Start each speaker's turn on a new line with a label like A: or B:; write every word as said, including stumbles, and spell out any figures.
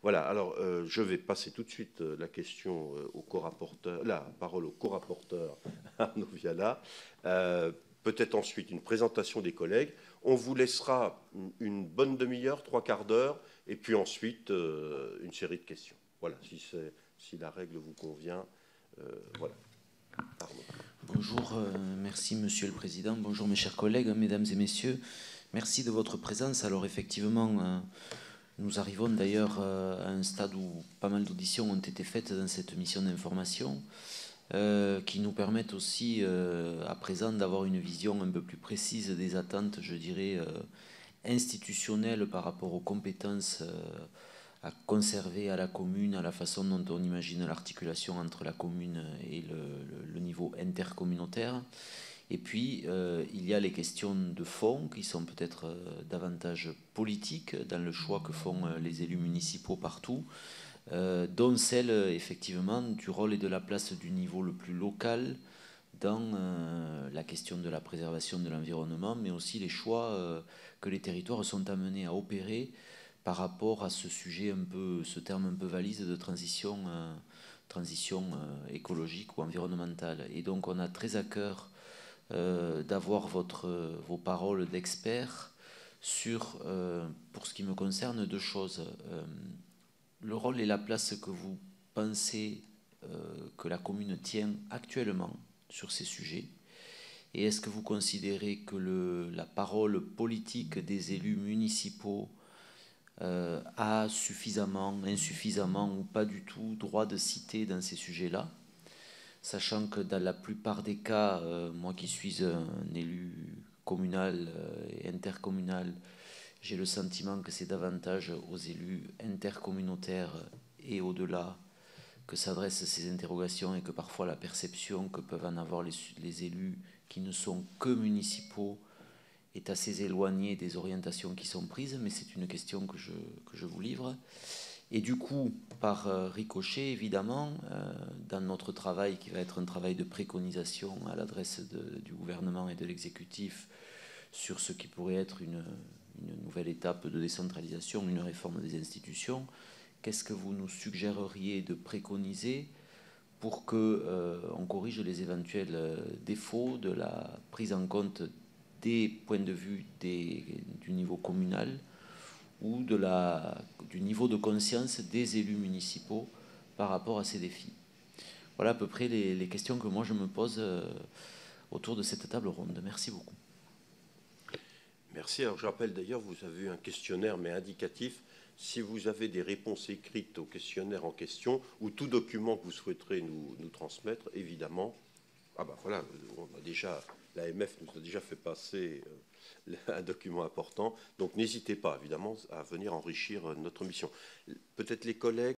A: Voilà, alors euh, je vais passer tout de suite euh, la question euh, au co-rapporteur, la parole au co-rapporteur Arnaud Viala. Euh, Peut-être ensuite une présentation des collègues. On vous laissera une bonne demi-heure, trois quarts d'heure, et puis ensuite euh, une série de questions. Voilà, si, si la règle vous convient. Euh, voilà. Arnaud.
B: Bonjour, euh, merci Monsieur le Président. Bonjour mes chers collègues, mesdames et messieurs. Merci de votre présence. Alors effectivement, euh, nous arrivons d'ailleurs euh, à un stade où pas mal d'auditions ont été faites dans cette mission d'information, euh, qui nous permettent aussi euh, à présent d'avoir une vision un peu plus précise des attentes, je dirais, euh, institutionnelles par rapport aux compétences euh, à conserver à la commune, à la façon dont on imagine l'articulation entre la commune et le, le, le niveau intercommunautaire. Et puis, euh, il y a les questions de fond qui sont peut-être euh, davantage politiques dans le choix que font euh, les élus municipaux partout, euh, dont celle, effectivement, du rôle et de la place du niveau le plus local dans euh, la question de la préservation de l'environnement, mais aussi les choix euh, que les territoires sont amenés à opérer par rapport à ce sujet un peu, ce terme un peu valise de transition, euh, transition euh, écologique ou environnementale. Et donc on a très à cœur euh, d'avoir votre, vos paroles d'experts sur, euh, pour ce qui me concerne, deux choses. Euh, le rôle et la place que vous pensez euh, que la commune tient actuellement sur ces sujets. Et est-ce que vous considérez que le, la parole politique des élus municipaux euh, a suffisamment, insuffisamment ou pas du tout droit de citer dans ces sujets-là, sachant que dans la plupart des cas, euh, moi qui suis un élu communal euh, et intercommunal, j'ai le sentiment que c'est davantage aux élus intercommunautaires et au-delà que s'adressent ces interrogations et que parfois la perception que peuvent en avoir les, les élus qui ne sont que municipaux est assez éloignée des orientations qui sont prises, mais c'est une question que je, que je vous livre. Et du coup, par euh, ricochet, évidemment, euh, dans notre travail, qui va être un travail de préconisation à l'adresse de, du gouvernement et de l'exécutif sur ce qui pourrait être une, une nouvelle étape de décentralisation, une réforme des institutions, qu'est-ce que vous nous suggéreriez de préconiser pour qu'on euh, corrige les éventuels défauts de la prise en compte des points de vue des, du niveau communal ou de la, du niveau de conscience des élus municipaux par rapport à ces défis. Voilà à peu près les, les questions que moi je me pose euh, autour de cette table ronde. Merci beaucoup.
A: Merci. Alors je rappelle d'ailleurs, vous avez un questionnaire mais indicatif. Si vous avez des réponses écrites au questionnaire en question ou tout document que vous souhaiterez nous, nous transmettre, évidemment, ah ben voilà, on a déjà, l'A M F nous a déjà fait passer euh, un document important, donc n'hésitez pas évidemment à venir enrichir notre mission. Peut-être les collègues.